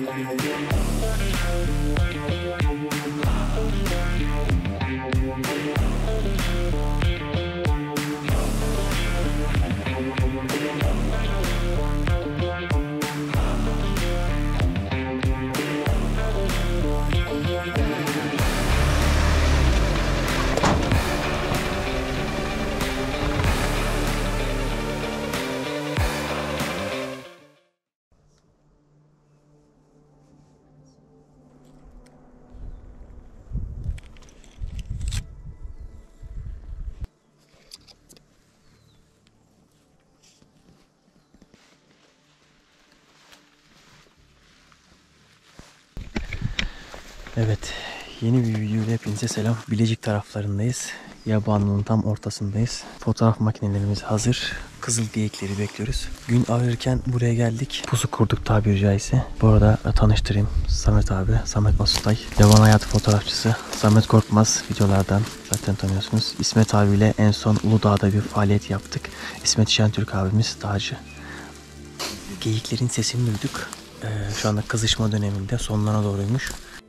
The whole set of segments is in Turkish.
Evet, yeni bir videoyla hepinize selam. Bilecik taraflarındayız. Yabanlı'nın tam ortasındayız. Fotoğraf makinelerimiz hazır. Kızıl geyikleri bekliyoruz. Gün ağrırken buraya geldik. Pusu kurduk tabiri caizse. Bu arada tanıştırayım. Samet abi, Samet Asutay. Yaban hayatı fotoğrafçısı. Samet Korkmaz videolardan zaten tanıyorsunuz. İsmet abiyle en son Uludağ'da bir faaliyet yaptık. İsmet Şentürk abimiz dağcı. Geyiklerin sesini duyduk. Şu anda kızışma döneminde sonlarına doğruymuş.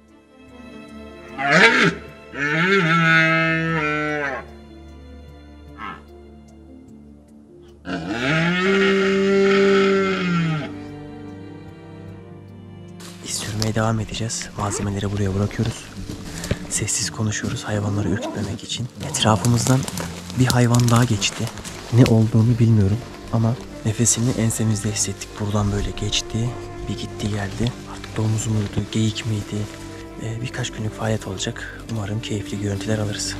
İz sürmeye devam edeceğiz. Malzemeleri buraya bırakıyoruz. Sessiz konuşuyoruz hayvanları ürkütmemek için. Etrafımızdan bir hayvan daha geçti. Ne olduğunu bilmiyorum ama nefesini ensemizde hissettik. Buradan böyle geçti, bir gitti geldi. Artık domuz muydu, geyik miydi? Birkaç günlük faaliyet olacak. Umarım keyifli görüntüler alırız.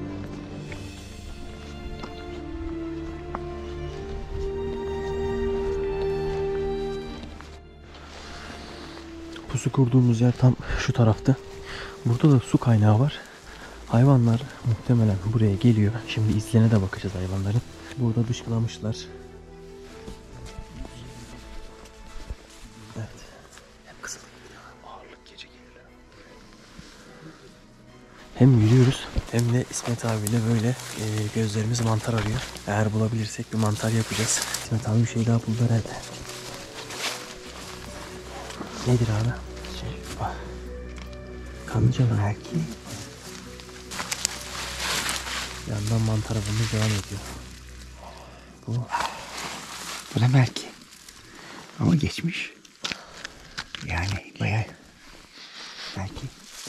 Pusu kurduğumuz yer tam şu tarafta. Burada da su kaynağı var. Hayvanlar muhtemelen buraya geliyor. Şimdi izlerine de bakacağız hayvanların. Burada dışkılamışlar. Evet. Hem kızıl ağırlık gece gelirler. Hem yürüyoruz hem de İsmet abiyle böyle gözlerimiz mantar arıyor. Eğer bulabilirsek bir mantar yapacağız. İsmet abi bir şey daha buldu herhalde. Nedir abi? Kanlıca mı? Belki. Yandan mantar avımız devam ediyor. Bu da belki. Ama geçmiş. Yani bayağı belki.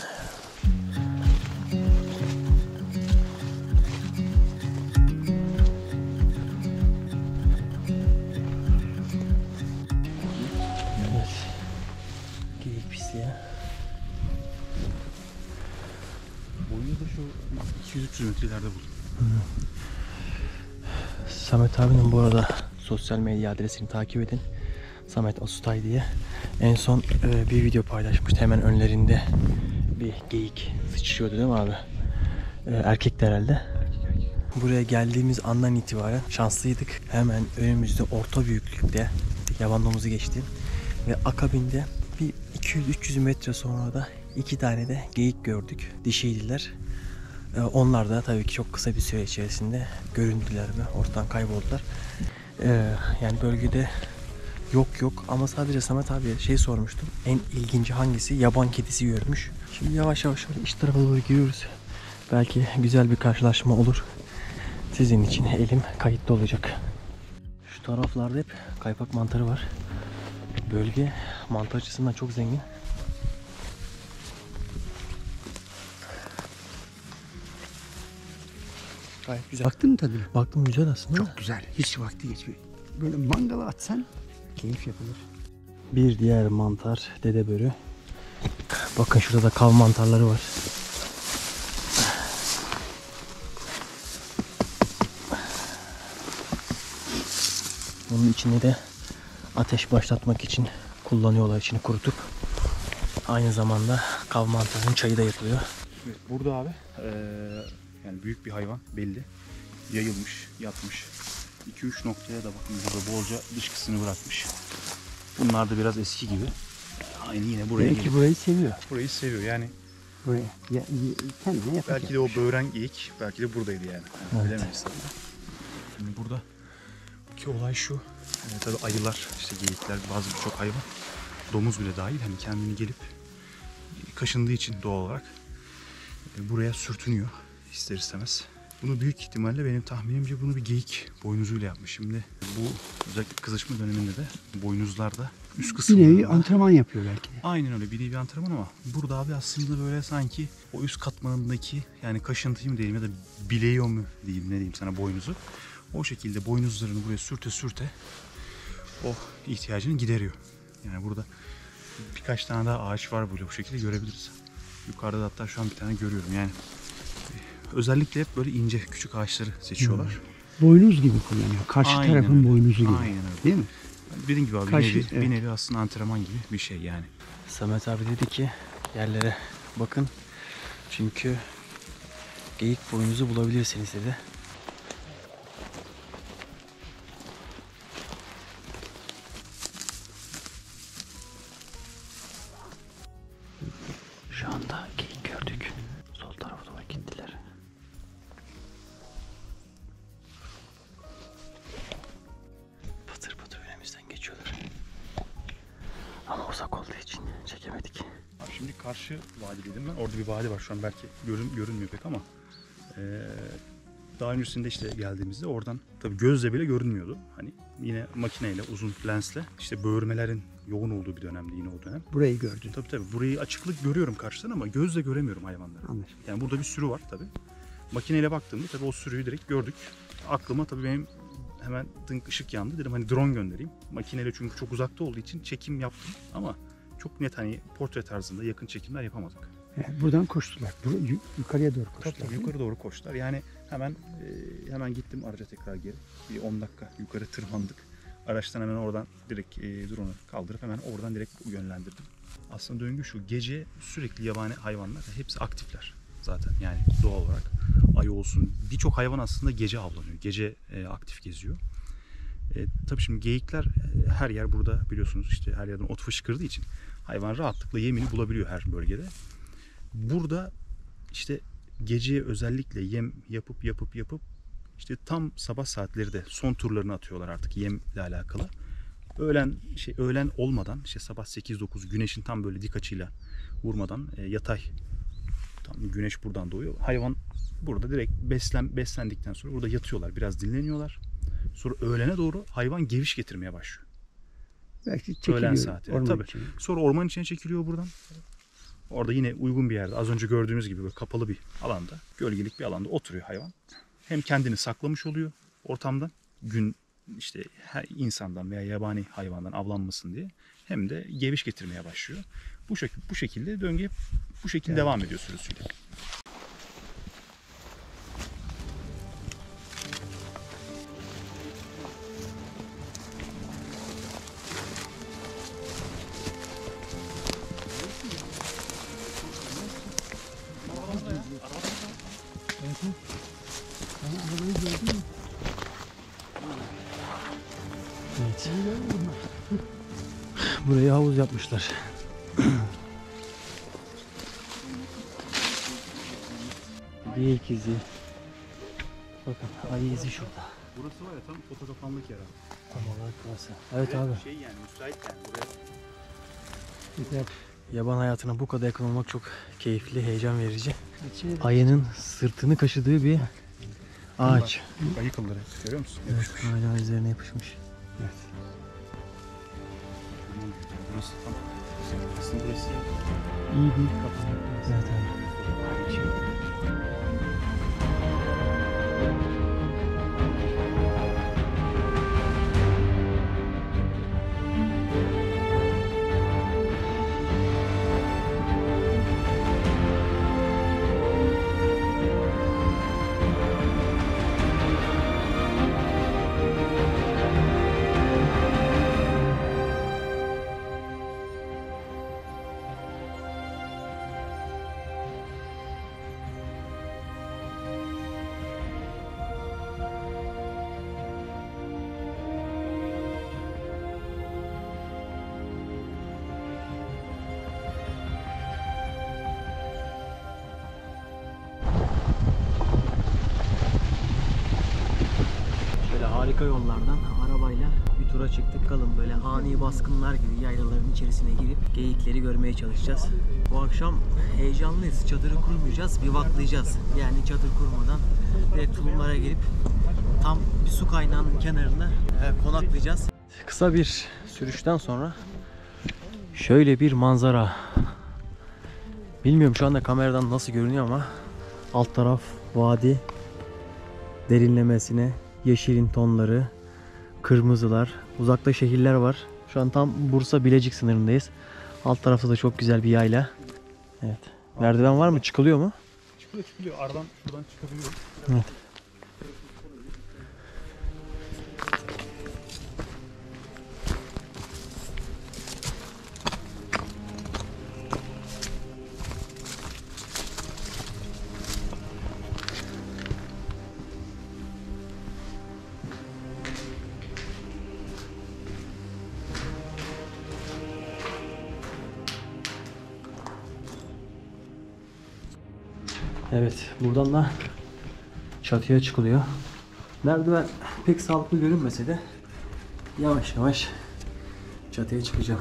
Evet. Geyik pisliği. Boyu da şu 200-300 metrelerde buldum. Samet abinin bu arada sosyal medya adresini takip edin. Samet Asutay diye. En son bir video paylaşmıştı. Hemen önlerinde bir geyik sıçışıyordu değil mi abi? Erkekti herhalde. Buraya geldiğimiz andan itibaren şanslıydık. Hemen önümüzde orta büyüklükte yaban domuzu geçti. Ve akabinde bir 200-300 metre sonra da 2 tane de geyik gördük. Dişiydiler. Onlar da tabii ki çok kısa bir süre içerisinde göründüler ve ortadan kayboldular. Yani bölgede yok ama sadece Samet abiye şey sormuştum. En ilginci hangisi? Yaban kedisi görmüş. Şimdi yavaş yavaş iç tarafa doğru giriyoruz. Belki güzel bir karşılaşma olur. Sizin için elim kayıtlı olacak. Şu taraflarda hep kaypak mantarı var. Bölge mantar açısından çok zengin. Gayet güzel. Baktın mı tadına? Baktım güzel aslında. Çok güzel. Hiç vakti geçmiyor. Böyle mangala atsan keyif yapılır. Bir diğer mantar dedebörü. Bakın şurada da kav mantarları var. Bunun içinde de ateş başlatmak için kullanıyorlar, içini kurutup. Aynı zamanda kav mantarının çayı da yapılıyor. Evet, burada abi yani büyük bir hayvan belli. Yayılmış, yatmış. 2-3 noktaya da bakın burada bolca dışkısını bırakmış. Bunlar da biraz eski gibi. Aynı yine buraya Belki burayı seviyor. Burayı seviyor yani. Buraya. Kendine yapacak. Belki de o böğren geyik, belki de buradaydı yani. Evet. Bilemeyiz tabii. Şimdi burada ki olay şu. Tabii ayılar, işte geyikler, birçok hayvan domuz bile dahil hani kendini gelip kaşındığı için doğal olarak buraya sürtünüyor ister istemez. Bunu büyük ihtimalle benim tahminimce bunu bir geyik boynuzuyla yapmış. Şimdi bu özellikle kızışma döneminde de boynuzlarda üst Bir kısımlarında... nevi antrenman yapıyor belki de. Aynen öyle, bir nevi antrenman ama burada abi aslında böyle sanki o üst katmanındaki yani kaşıntıyı mı diyeyim ya da bileğiyor mu diyeyim, ne diyeyim sana, boynuzu. O şekilde boynuzlarını buraya sürte sürte o ihtiyacını gideriyor. Yani burada birkaç tane daha ağaç var böyle bu şekilde görebiliriz. Yukarıda da hatta şu an bir tane görüyorum yani. Özellikle hep böyle ince küçük ağaçları seçiyorlar. Boynuz gibi kullanıyor. Karşı Aynen tarafın öyle. boynuzu gibi. Aynen öyle. Değil mi? Dediğim gibi abi Kaşı, bir nevi, evet. bir nevi aslında antrenman gibi bir şey yani. Samet abi dedi ki yerlere bakın. Çünkü geyik boynuzu bulabilirsiniz dedi. Şu anda geyik gördük. Sol tarafa doğru gittiler. Patır patır önümüzden geçiyorlar. Ama uzak olduğu için çekemedik. Abi şimdi karşı vadi dedim ben. Orada bir vadi var şu an, belki görünmüyor pek ama daha öncesinde işte geldiğimizde oradan tabii gözle bile görünmüyordu. Hani yine makineyle, uzun lensle işte böğürmelerin yoğun olduğu bir dönemdi yine o dönem. Burayı gördün. Tabii burayı açıklık görüyorum karşıdan ama gözle göremiyorum hayvanları. Anlaşıldı. Yani burada bir sürü var tabii. Makineyle baktığımda tabii o sürüyü direkt gördük. Aklıma tabii benim hemen dınk ışık yandı. Dedim hani drone göndereyim. Makineyle çünkü çok uzakta olduğu için çekim yaptım ama çok net hani portre tarzında yakın çekimler yapamadık. Yani buradan koştular. Yukarıya doğru koştular. Tabii yukarı doğru koştular. Yani hemen gittim araca tekrar geri. Bir 10 dakika yukarı tırmandık. Araçtan hemen oradan direkt drone'u kaldırıp hemen oradan direkt yönlendirdim. Aslında döngü şu: gece sürekli yabani hayvanlar hepsi aktifler zaten. Yani doğal olarak ayı olsun, birçok hayvan aslında gece avlanıyor. Gece aktif geziyor. Tabii şimdi geyikler her yer burada biliyorsunuz, işte her yerden ot fışkırdığı için hayvan rahatlıkla yemini bulabiliyor her bölgede. Burada işte gece özellikle yem yapıp işte tam sabah saatleri de son turlarını atıyorlar artık yemle alakalı. Öğlen olmadan işte sabah 8-9 güneşin tam böyle dik açıyla vurmadan yatay, tam güneş buradan doğuyor. Hayvan burada direkt beslendikten sonra burada yatıyorlar, biraz dinleniyorlar. Sonra öğlene doğru hayvan geviş getirmeye başlıyor. Belki çekiliyor. Öğlen saati. Tabii. Içine. Sonra orman içine çekiliyor buradan. Orada yine uygun bir yerde, az önce gördüğümüz gibi böyle kapalı bir alanda, gölgelik bir alanda oturuyor hayvan. Hem kendini saklamış oluyor ortamdan, gün işte her insandan veya yabani hayvandan avlanmasın diye, hem de geviş getirmeye başlıyor. Bu şekilde döngü bu şekilde devam ediyor sürüsüyle. Evet. Buraya havuz yapmışlar. Geyik izi. Bakın ayı izi şurada. Burası var ya, tam fotoğraflanmak yer abi. Tam olarak burası. Evet abi. Şey yani müsait yani buraya. Güzel. Yaban hayatına bu kadar yakın olmak çok keyifli, heyecan verici. İçine de- Ayının sırtını kaşıdığı bir ağaç. Ayı kılları görüyor musun? Evet, hala üzerine yapışmış. Evet. Burası tam. Aslında burası İyi bir kapanmak. Evet abi. harika yollardan arabayla bir tura çıktık. Kalın böyle ani baskınlar gibi yaylaların içerisine girip geyikleri görmeye çalışacağız. Bu akşam heyecanlıyız. Çadırı kurmayacağız, bivaklayacağız. Yani çadır kurmadan direkt tulumlara gelip tam bir su kaynağının kenarında konaklayacağız. Kısa bir sürüşten sonra şöyle bir manzara. Bilmiyorum şu anda kameradan nasıl görünüyor ama alt taraf vadi, derinlemesine yeşilin tonları, kırmızılar, uzakta şehirler var. Şu an tam Bursa Bilecik sınırındayız. Alt tarafta da çok güzel bir yayla. Evet. Merdiven var mı? Çıkılıyor mu? Çıkılıyor. Aradan şuradan çıkabiliyor. Evet. Evet, buradan da çatıya çıkılıyor. Merdiven pek sağlıklı görünmese de yavaş yavaş çatıya çıkacağım.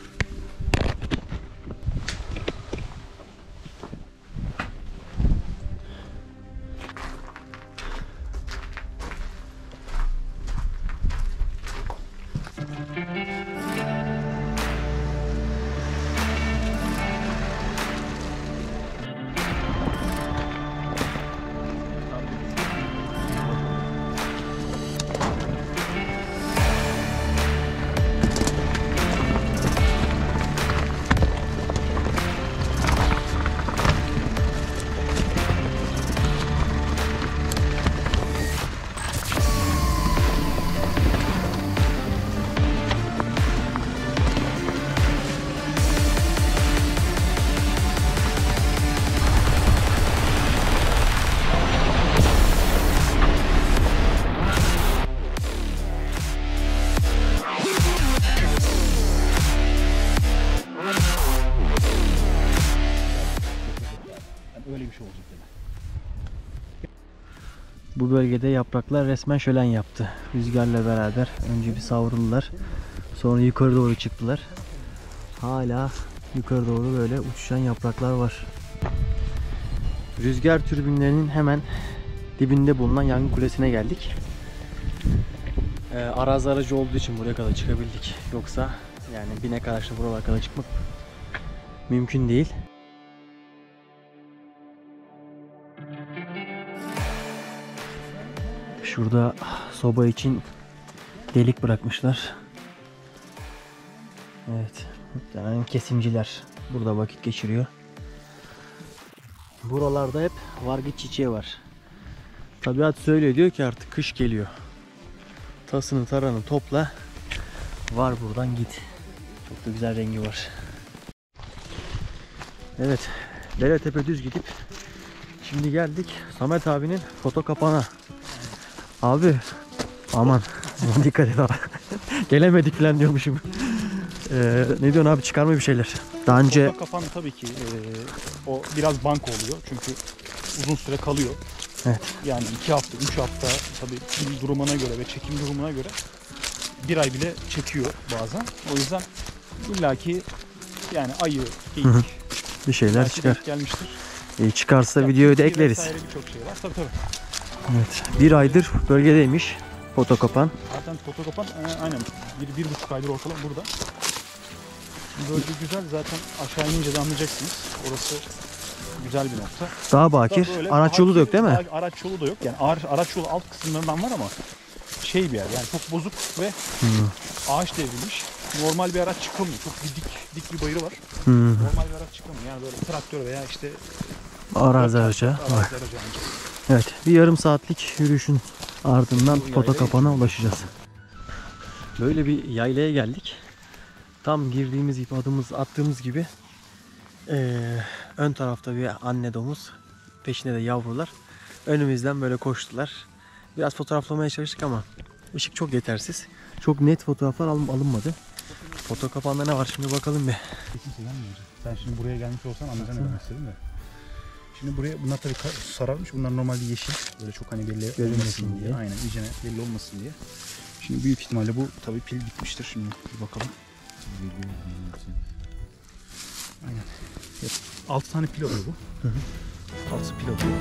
Öyle bir şey olacak yani. Bu bölgede yapraklar resmen şölen yaptı. Rüzgarla beraber önce bir savruldular. Sonra yukarı doğru çıktılar. Hala yukarı doğru böyle uçuşan yapraklar var. Rüzgar türbinlerinin hemen dibinde bulunan yangın kulesine geldik. Arazi aracı olduğu için buraya kadar çıkabildik. Yoksa yani binek araçla buralara kadar çıkmak mümkün değil. Şurada soba için delik bırakmışlar. Evet, muhtemelen kesimciler burada vakit geçiriyor. Buralarda hep vargıç çiçeği var. Tabiat söylüyor, diyor ki artık kış geliyor. Tasını taranı topla, var buradan git. Çok da güzel rengi var. Evet, dere tepe düz gidip şimdi geldik Samet abinin foto kapağına. Abi aman dikkat et abi. Gelemedik falan diyormuşum. Ne diyorsun abi, çıkarma bir şeyler. Daha önce Foto kapan tabii ki o biraz bank oluyor çünkü uzun süre kalıyor. evet. Yani 2 hafta, 3 hafta tabii film durumuna göre ve çekim durumuna göre 1 ay bile çekiyor bazen. O yüzden illaki yani ayı, geyik bir şeyler belki çıkar. denk gelmiştir. Çıkarsa videoyu da ekleriz. Vesaire birçok şey var. Tabii. Evet. 1 aydır bölgedeymiş foto kapan. Zaten foto kapan aynen 1,5 aydır ortalama burada. Bölge güzel, zaten aşağı inince de anlayacaksınız. Orası güzel bir nokta. Dağ bakir. Böyle Araç yolu da yok değil mi? Araç yolu da yok. Yani araç yolu alt kısımlarından var ama şey bir yer yani çok bozuk ve ağaç devrilmiş. Normal bir araç çıkamıyor. Çok dik bir bayırı var. Normal bir araç çıkamıyor. Yani böyle traktör veya işte Arazi aracı. Evet, bir yarım saatlik yürüyüşün ardından foto kapana ulaşacağız. Böyle bir yaylaya geldik. Tam girdiğimiz gibi, adımız attığımız gibi ön tarafta bir anne domuz, peşinde de yavrular. Önümüzden böyle koştular. Biraz fotoğraflamaya çalıştık ama ışık çok yetersiz. Çok net fotoğraflar alınmadı. Foto kapağında ne var şimdi bakalım bir. Sen şimdi buraya gelmiş olsan anlayacaksın ne demek istedim de. Şimdi buraya bunlar tabii sararmış. Bunlar normalde yeşil. Böyle çok hani belli Görünmesin olmasın diye. diye. Aynen iyice belli olmasın diye. Şimdi büyük ihtimalle bu tabii pil bitmiştir. Şimdi bir bakalım. Aynen. 6 tane pil alıyor bu. 6 pil alıyor.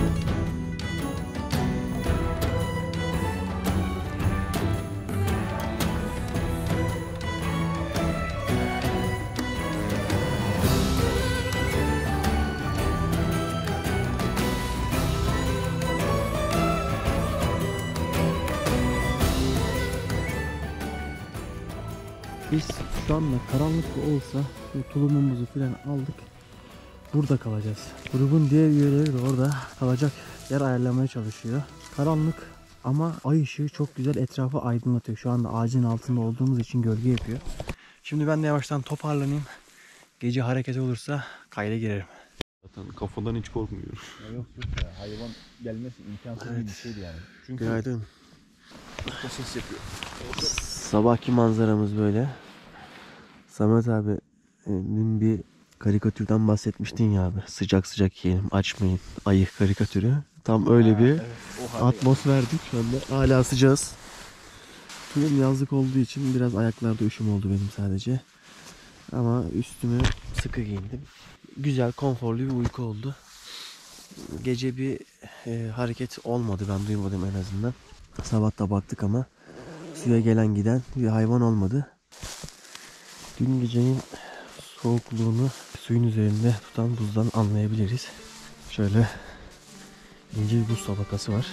Biz şu anda karanlık olsa şu tulumumuzu falan aldık. Burada kalacağız. Grubun diğer üyeleri de orada kalacak yer ayarlamaya çalışıyor. Karanlık ama ay ışığı çok güzel etrafı aydınlatıyor. Şu anda ağacın altında olduğumuz için gölge yapıyor. Şimdi ben de yavaştan toparlanayım. Gece hareket olursa kayda girerim. Zaten kafadan hiç korkmuyorum. Yok ya hayvan gelmesi imkansız Evet. bir şeydi yani. Çünkü Günaydın. ses yapıyor. Sabahki manzaramız böyle. Samet abi bir karikatürden bahsetmiştin ya abi. Sıcak sıcak yiyelim, açmayın ayı karikatürü. Tam öyle bir atmosferdik şu anda. Hala sıcağız. Tulum yazlık olduğu için biraz ayaklarda üşüm oldu benim sadece. Ama üstüme sıkı giyindim. Güzel, konforlu bir uyku oldu. Gece bir hareket olmadı, ben duymadım en azından. Sabah da baktık ama suya gelen giden bir hayvan olmadı. Dün gecenin soğukluğunu suyun üzerinde tutan buzdan anlayabiliriz. Şöyle ince bir buz tabakası var.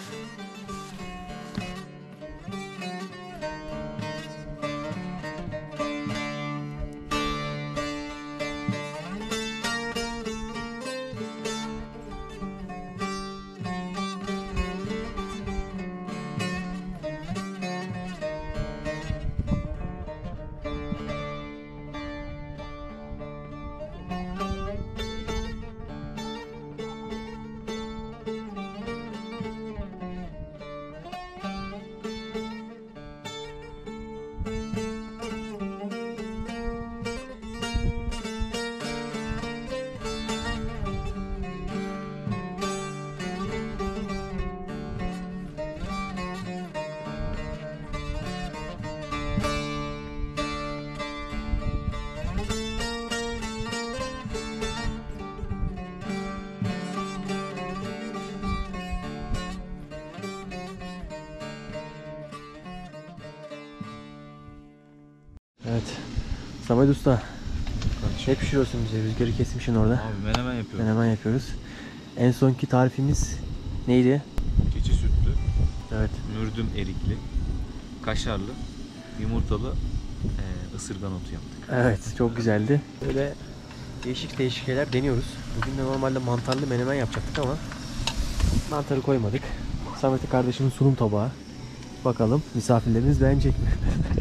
Evet. Samet Usta. Ne pişiriyorsun bize? Rüzgarı kesmişsin orada. Abi menemen yapıyorum. Menemen yapıyoruz. En sonki tarifimiz neydi? Keçi sütlü, Evet. mürdüm erikli, kaşarlı, yumurtalı ısırgan otu yaptık. Evet, çok güzeldi. Böyle değişik değişik şeyler deniyoruz. Bugün de normalde mantarlı menemen yapacaktık ama mantarı koymadık. Samet'in kardeşimin sunum tabağı. Bakalım misafirlerimiz beğenecek mi?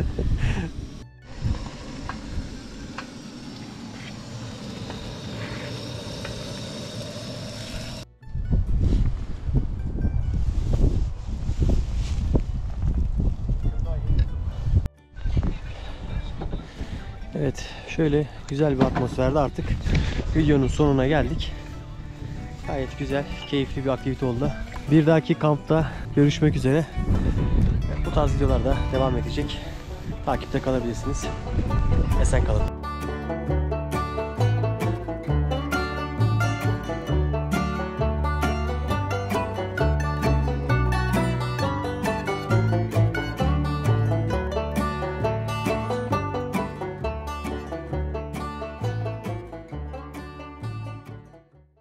Evet, şöyle güzel bir atmosferde artık videonun sonuna geldik. Gayet güzel, keyifli bir aktivite oldu. Bir dahaki kampta görüşmek üzere. Bu tarz videolar da devam edecek. Takipte kalabilirsiniz. Esen kalın.